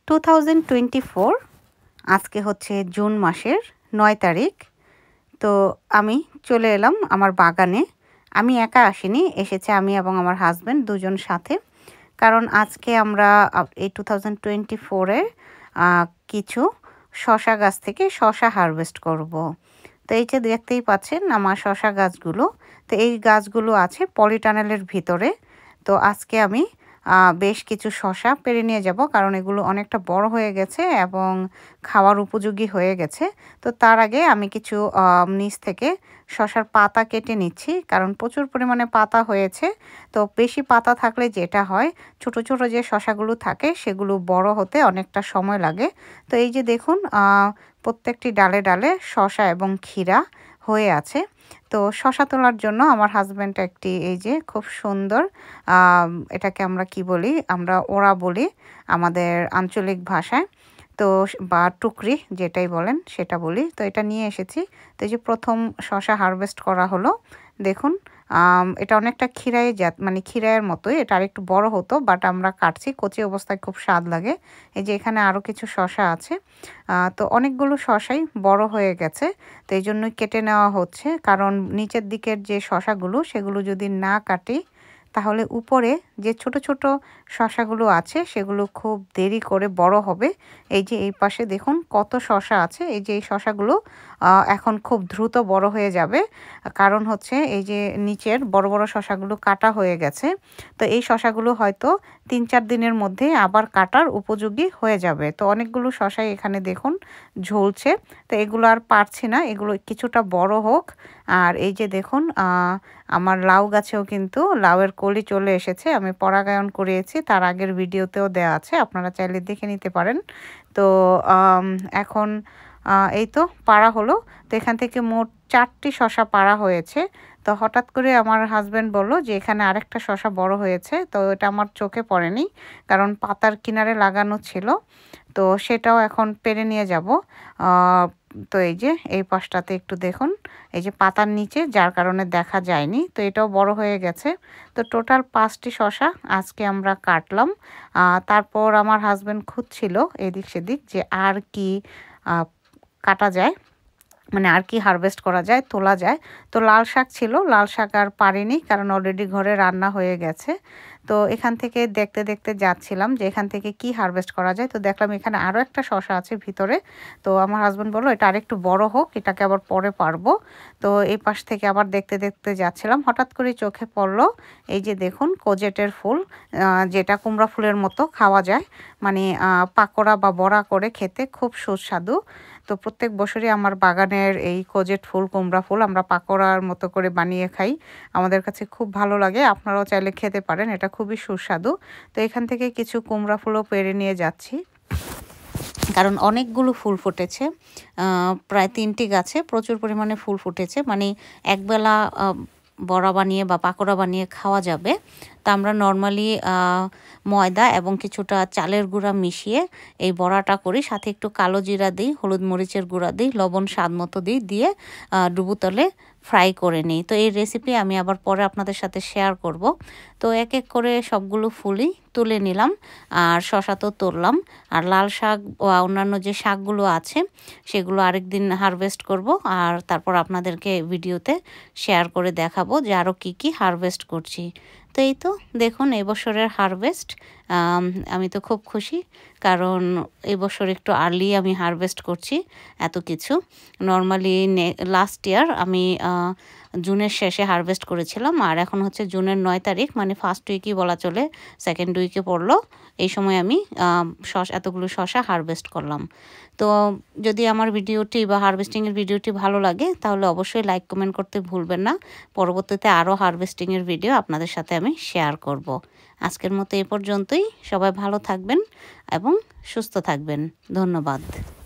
2024 আজকে হচ্ছে জুন মাসের 9 তারিখ। তো আমি চলে এলাম আমার বাগানে। আমি একা আসিনি, এসেছে আমি এবং আমার হাজব্যান্ড দুজন সাথে। কারণ আজকে আমরা এই 2024-এ কিছু শসা গাছ থেকে শসা হারভেস্ট করব। তো এই যে দেখতেই পাচ্ছেন আমার শসা গাছগুলো। তো এই গাছগুলো আছে পলিটানেলের ভিতরে। তো আজকে আমি বেশ কিছু শসা পেড়ে নিয়ে যাব, কারণ এগুলো অনেকটা বড় হয়ে গেছে এবং খাওয়ার উপযোগী হয়ে গেছে। তো তার আগে আমি কিছু নিচ থেকে শসার পাতা কেটে নিচ্ছি, কারণ প্রচুর পরিমাণে পাতা হয়েছে। তো বেশি পাতা থাকলে যেটা হয়, ছোট ছোট যে শসাগুলো থাকে সেগুলো বড় হতে অনেকটা সময় লাগে। তো এই যে দেখুন, প্রত্যেকটি ডালে ডালে শসা এবং ক্ষীরা হয়ে আছে। তো শসা তোলার জন্য আমার হাজব্যান্ড একটি এই যে খুব সুন্দর, এটাকে আমরা কি বলি, আমরা ওড়া বলি আমাদের আঞ্চলিক ভাষায়, তো বা টুকরি যেটাই বলেন সেটা বলি। তো এটা নিয়ে এসেছি। তো এই যে প্রথম শসা হারভেস্ট করা হলো। দেখুন, এটা অনেকটা ক্ষীরাই জাত, মানে ক্ষীরাইয়ের মতোই, এটা আরেকটু বড় হতো, বাট আমরা কাটছি, কচি অবস্থায় খুব স্বাদ লাগে। এই যে এখানে আরও কিছু শসা আছে। তো অনেকগুলো শসাই বড় হয়ে গেছে, তো এই জন্যই কেটে নেওয়া হচ্ছে। কারণ নিচের দিকের যে শসাগুলো সেগুলো যদি না কাটি, তাহলে উপরে যে ছোট ছোট শসাগুলো আছে সেগুলো খুব দেরি করে বড় হবে। এই যে এই পাশে দেখুন কত শসা আছে। এই যে এই শসাগুলো এখন খুব দ্রুত বড় হয়ে যাবে, কারণ হচ্ছে এই যে নিচের বড় বড় শসাগুলো কাটা হয়ে গেছে। তো এই শসাগুলো হয়তো 3-4 দিনের মধ্যে আবার কাটার উপযোগী হয়ে যাবে। তো অনেকগুলো শসাই এখানে দেখুন ঝুলছে। তো এগুলো আর পারছি না, এগুলো কিছুটা বড় হোক। আর এই যে দেখুন, আমার লাউ গাছেও কিন্তু লাউয়ের কলি চলে এসেছে। আমি পরাগায়ন করিয়েছি, তার আগের ভিডিওতেও দেওয়া আছে, আপনারা চাইলে দেখে নিতে পারেন। তো এখন এই তো পাড়া হলো। তো এখান থেকে মোট 4টি শসা পাড়া হয়েছে। তো হঠাৎ করে আমার হাজব্যান্ড বলল যে এখানে আরেকটা শসা বড় হয়েছে। তো এটা আমার চোখে পড়েনি, কারণ পাতার কিনারে লাগানো ছিল। তো সেটাও এখন পেরে নিয়ে যাব। তো এই যে এই পাশটাতে একটু দেখুন, এই যে পাতার নিচে, যার কারণে দেখা যায়নি। তো এটাও বড় হয়ে গেছে। তো টোটাল 5টি শসা আজকে আমরা কাটলাম। তারপর আমার হাজব্যান্ড খুঁজছিল এদিক সেদিক যে আর কি কাটা যায়, মানে আর কি হারভেস্ট করা যায়, তোলা যায়। তো লাল শাক ছিল, লাল শাক আর পারিনি, কারণ অলরেডি ঘরে রান্না হয়ে গেছে। তো এখান থেকে দেখতে দেখতে যাচ্ছিলাম যে এখান থেকে কি হারভেস্ট করা যায়। তো দেখলাম এখানে আরও একটা শসা আছে ভিতরে। তো আমার হাজব্যান্ড বললো এটা আরেকটু বড় হোক, এটাকে আবার পরে পারবো। তো এই পাশ থেকে আবার দেখতে দেখতে যাচ্ছিলাম, হঠাৎ করে চোখে পড়লো এই যে দেখুন কোজেটের ফুল, যেটা কুমড়া ফুলের মতো খাওয়া যায়, মানে পাকোড়া বা বড়া করে খেতে খুব সুস্বাদু। তো প্রত্যেক বছরই আমার বাগানের এই কোজেট ফুল, কুমড়া ফুল আমরা পাকোড়ার মতো করে বানিয়ে খাই, আমাদের কাছে খুব ভালো লাগে। আপনারাও চাইলে খেতে পারেন, এটা খুবই সুস্বাদু। তো এখান থেকে কিছু কুমড়া ফুলও পেড়ে নিয়ে যাচ্ছি, কারণ অনেকগুলো ফুল ফুটেছে। প্রায় 3টি গাছে প্রচুর পরিমাণে ফুল ফুটেছে, মানে একবেলা বড়া বানিয়ে বা পাকোড়া বানিয়ে খাওয়া যাবে। তা আমরা নর্মালি ময়দা এবং কিছুটা চালের গুঁড়া মিশিয়ে এই বড়াটা করি, সাথে একটু কালো জিরা দিই, হলুদ মরিচের গুঁড়া দিই, লবণ স্বাদ মতো দিয়ে ডুবুতলে ফ্রাই করে নিই। তো এই রেসিপি আমি আবার পরে আপনাদের সাথে শেয়ার করব। তো এক এক করে সবগুলো ফুলই তুলে নিলাম, আর শসা তো তুললাম। আর লাল শাক বা অন্যান্য যে শাকগুলো আছে সেগুলো আরেকদিন হারভেস্ট করব, আর তারপর আপনাদেরকে ভিডিওতে শেয়ার করে দেখাবো যে আরও কী কী হারভেস্ট করছি। তো এই তো দেখুন এবছরের হারভেস্ট, আমি তো খুব খুশি, কারণ এবছর একটু আর্লি আমি হারভেস্ট করছি এত কিছু। নর্মালি লাস্ট ইয়ার আমি জুনের শেষে হারভেস্ট করেছিলাম, আর এখন হচ্ছে জুনের 9 তারিখ, মানে ফার্স্ট উইকই বলা চলে, সেকেন্ড উইকে পড়লো। এই সময় আমি এতগুলো শসা হারভেস্ট করলাম। তো যদি আমার ভিডিওটি বা হারভেস্টিংয়ের ভিডিওটি ভালো লাগে, তাহলে অবশ্যই লাইক কমেন্ট করতে ভুলবেন না। পরবর্তীতে আরও হারভেস্টিংয়ের ভিডিও আপনাদের সাথে আমি শেয়ার করব। আজকের মতো এ পর্যন্তই। সবাই ভালো থাকবেন এবং সুস্থ থাকবেন। ধন্যবাদ।